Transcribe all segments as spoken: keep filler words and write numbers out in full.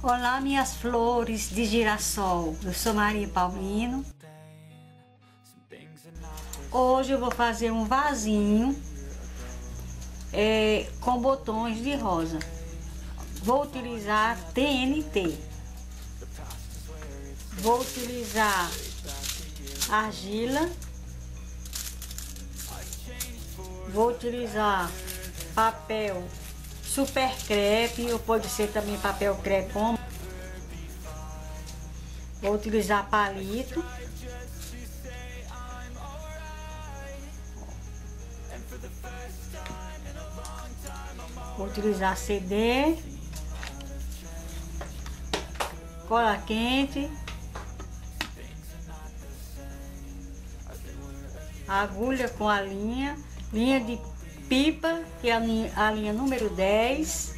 Olá, minhas flores de girassol. Eu sou Maria Paulino. Hoje eu vou fazer um vasinho é, com botões de rosa. Vou utilizar T N T. Vou utilizar argila. Vou utilizar papel super crepe, ou pode ser também papel crepom. Vou utilizar palito. Vou utilizar C D, cola quente, agulha com a linha, linha de pipa, que é a linha, a linha número dez.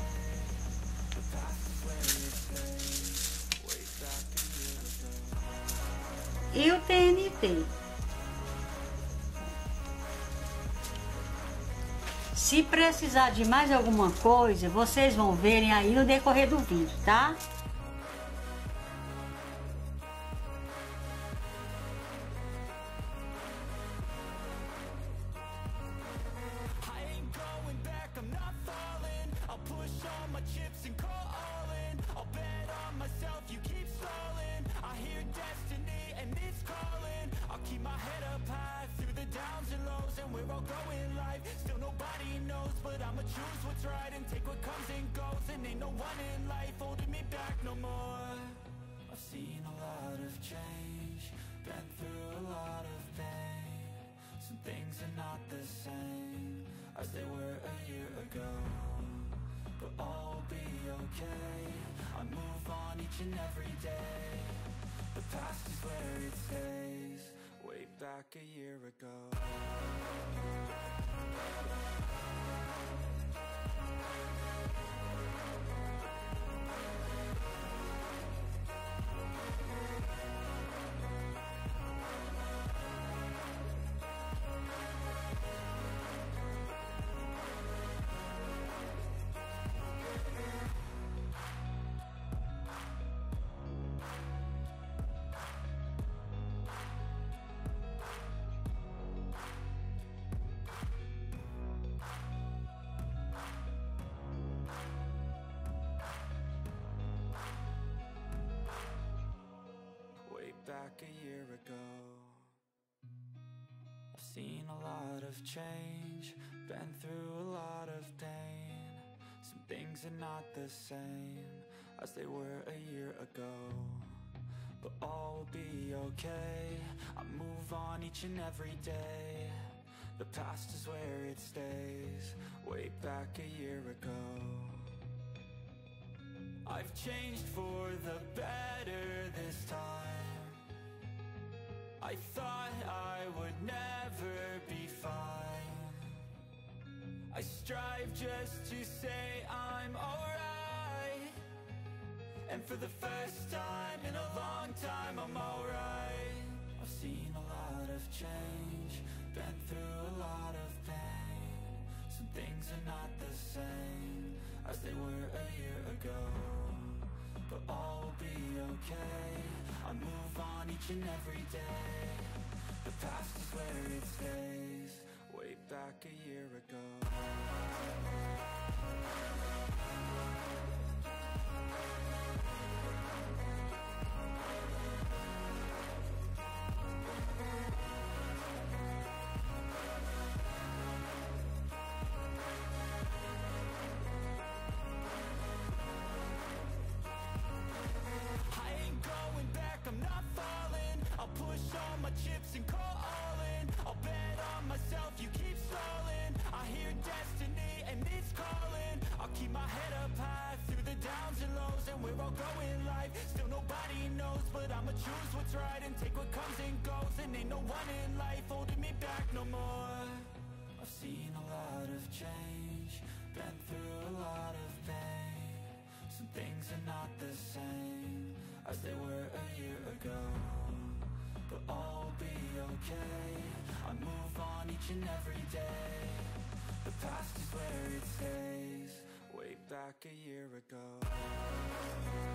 E o T N T. Se precisar de mais alguma coisa, vocês vão verem aí no decorrer do vídeo, tá? Seen a lot of change, been through a lot of pain. Some things are not the same as they were a year ago, but all will be okay. I move on each and every day. The past is where it stays, way back a year ago. Back a year ago, I've seen a lot of change, been through a lot of pain. Some things are not the same as they were a year ago, but all will be okay. I move on each and every day. The past is where it stays, way back a year ago. I've changed for the better this time. I thought I would never be fine. I strive just to say I'm alright, and for the first time in a long time I'm alright. I've seen a lot of change, been through a lot of pain. Some things are not the same as they were a year ago, but all will be okay. I move on each and every day. The past is where it stays, way back a year ago. Chips and call all in. I'll bet on myself, you keep stalling. I hear destiny and it's calling. I'll keep my head up high through the downs and lows, and we're all going life. Still nobody knows, but I'ma choose what's right and take what comes and goes. And ain't no one in life holding me back no more. I've seen a lot of change, been through a lot of pain. Some things are not the same as they were a year ago, but all will be okay. I move on each and every day. The past is where it stays, way back a year ago.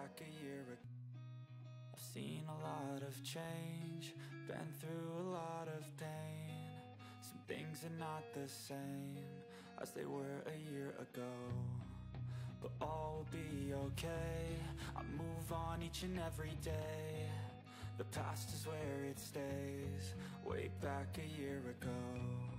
back a year ago. I've seen a lot of change, been through a lot of pain. Some things are not the same as they were a year ago, but all will be okay. I move on each and every day. The past is where it stays, way back a year ago.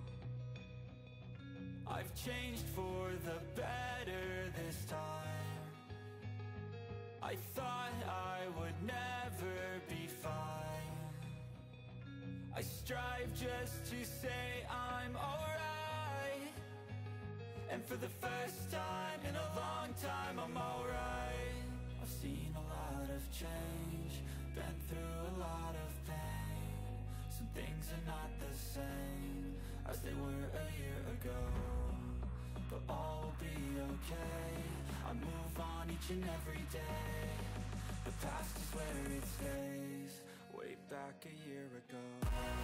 I've changed for the better this time. I thought I would never be fine. I strive just to say I'm alright, and for the first time in a long time I'm alright. I've seen a lot of change, been through a lot of pain. Some things are not the same as they were a year ago, but all will be okay. I move on each and every day. The past is where it stays, way back a year ago.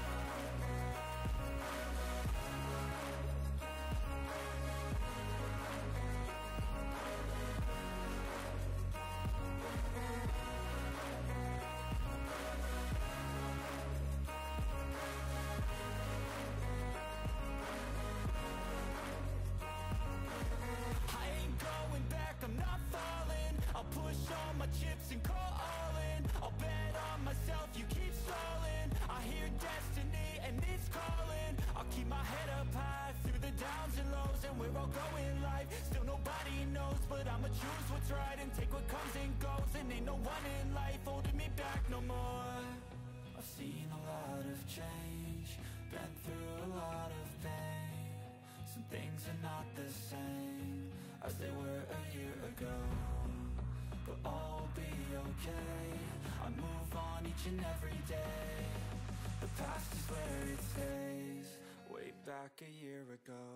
I'm not falling, I'll push all my chips and call all in. I'll bet on myself, you keep stalling. I hear destiny and it's calling. I'll keep my head up high through the downs and lows, and we're all going life. Still nobody knows, but I'ma choose what's right and take what comes and goes. And ain't no one in life holding me back no more. I've seen a lot of change, been through a lot of pain. Some things are not the same as they were a year ago, but all will be okay. I move on each and every day. The past is where it stays, way back a year ago.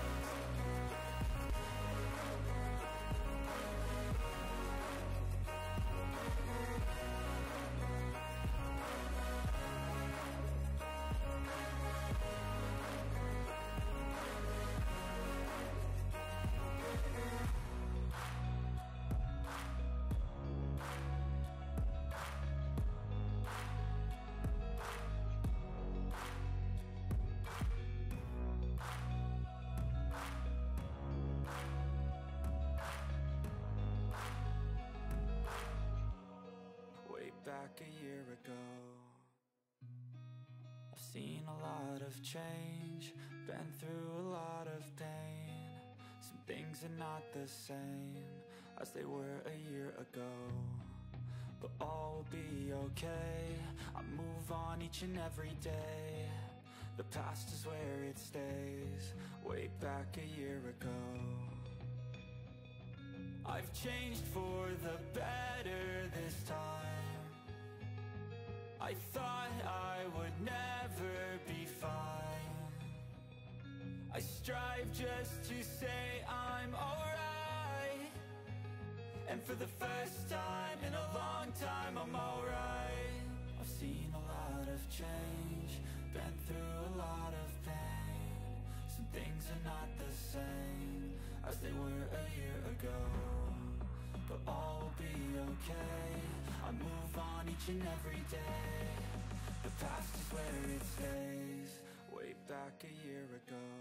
Back a year ago. I've seen a lot of change, been through a lot of pain. Some things are not the same as they were a year ago, but all will be okay. I move on each and every day. The past is where it stays, way back a year ago. I've changed for the better this time. I thought I would never be fine. I strive just to say I'm alright, and for the first time in a long time I'm alright. I've seen a lot of change, been through a lot of pain. Some things are not the same as they were a year ago, but all will be okay. I move on each and every day. The past is where it stays, way back a year ago.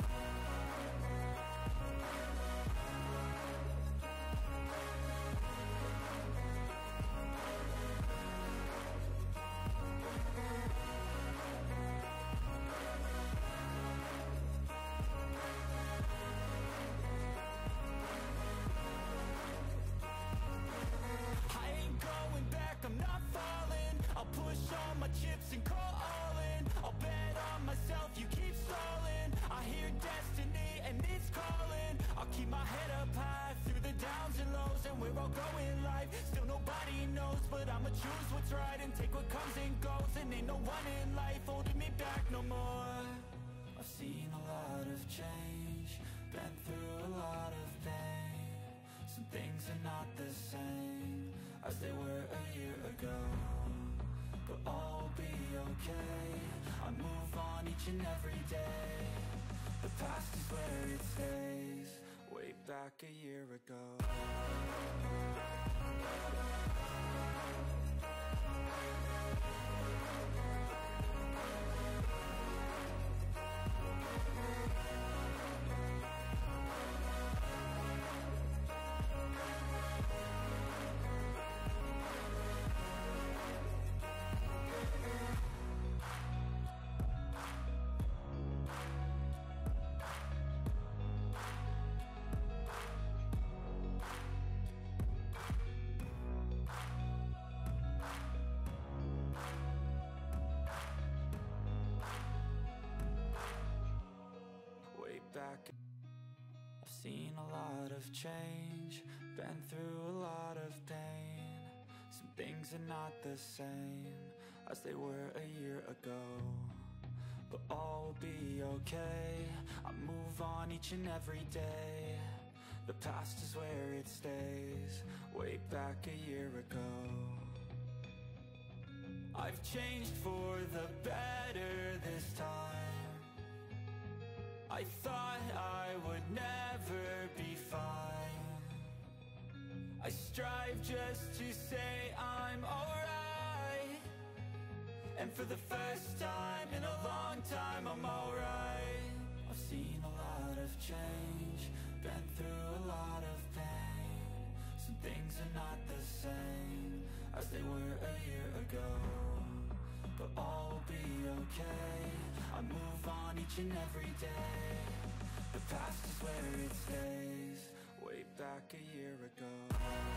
I'm not falling, I'll push all my chips and call all in. I'll bet on myself, you keep stalling. I hear destiny and it's calling. I'll keep my head up high through the downs and lows, and we're all going life. Still nobody knows, but I'ma choose what's right and take what comes and goes. And ain't no one in life holding me back no more. I've seen a lot of change, been through a lot of pain. Some things are not the same as they were a year ago, but all will be okay. I move on each and every day. The past is where it stays, way back a year ago. seen a lot of change, been through a lot of pain. Some things are not the same as they were a year ago, but all will be okay. I move on each and every day. The past is where it stays, way back a year ago. I've changed for the better this time. I thought I would never be fine. I strive just to say I'm alright, and for the first time in a long time I'm alright. I've seen a lot of change, been through a lot of pain. Some things are not the same as they were a year ago, but all will be okay. I move on each and every day. The past is where it stays, way back a year ago.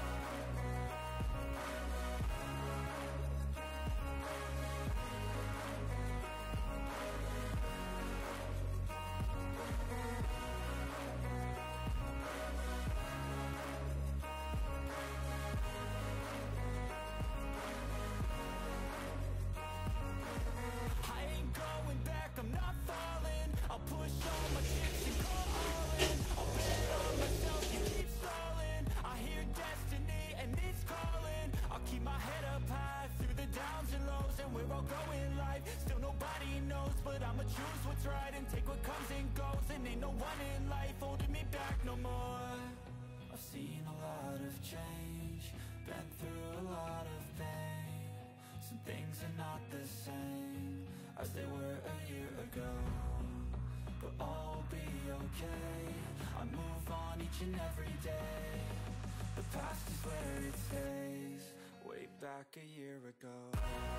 I'm not falling, I'll push all my chips and go all in. I'll bet on myself, you keep stalling. I hear destiny and it's calling. I'll keep my head up high through the downs and lows, and we're all growing life. Still nobody knows, but I'ma choose what's right and take what comes and goes. And ain't no one in life holding me back no more. I've seen a lot of change, been through a lot of pain. Some things are not the same as they were a year ago, but all will be okay. I move on each and every day. The past is where it stays, way back a year ago.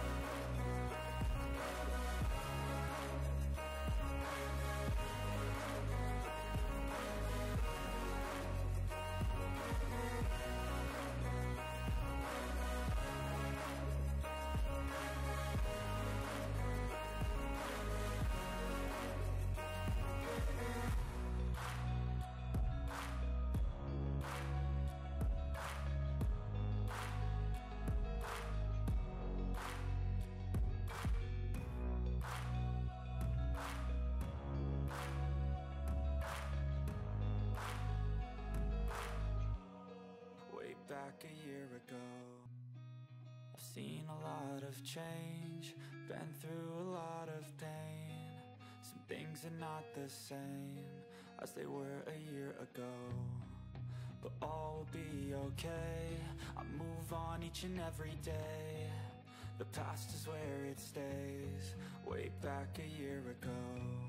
Back a year ago. I've seen a lot of change, been through a lot of pain. Some things are not the same as they were a year ago, but all will be okay. I move on each and every day. The past is where it stays, way back a year ago.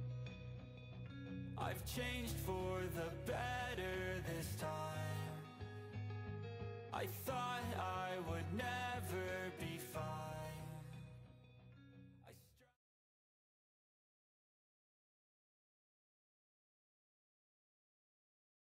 I've changed for the better this time. I thought I would never